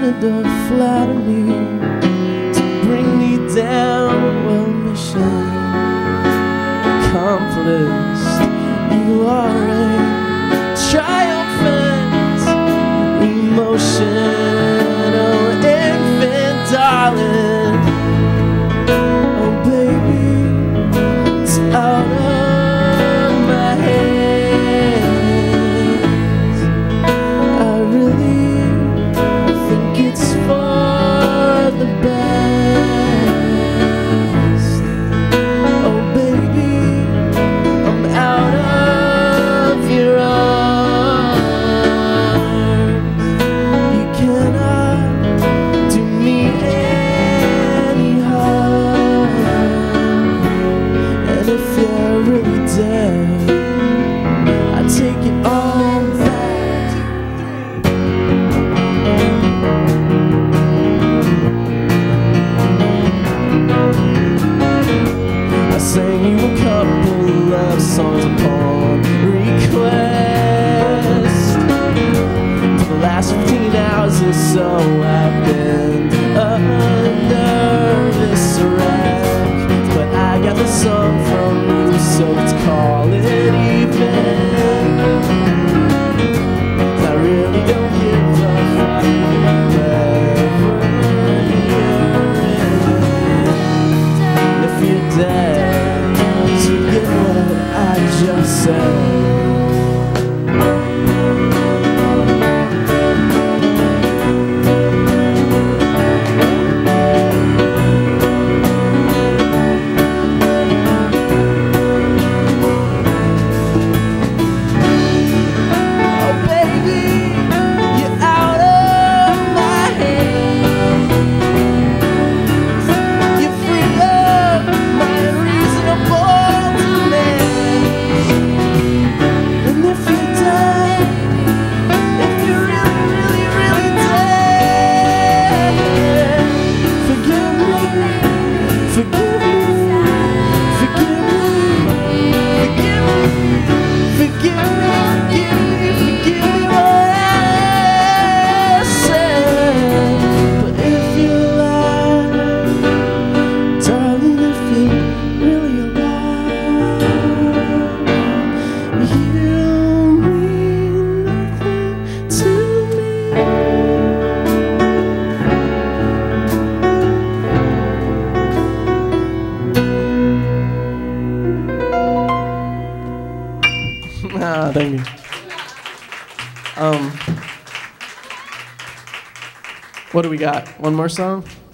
wanted to flatter me, to bring me down. Well, mission accomplished. You are a triumphant emotional infant, darling. Oh baby, it's out of my hands. I really think it's for the best. Oh baby, I'm out of your arms. You cannot do me any harm. And if you're really dead, I take it all back. I sang you a couple love songs upon request. For the last 15 hours or so I've been a nervous wreck, but I got the song from you, so let's call it even. I really don't give a fuck wherever you're in. If you're dead, you get what I just said. Oh baby, you're out of my hands. You free up my unreasonable demands. And if you're dead, if you're really, really, really dead, forgive me, forgive me, forgive me, forgive me, forgive me, forgive me, forgive me what I said. But if you're alive, darling, if you're really alive, you mean nothing to me. Ah, thank you. What do we got? One more song?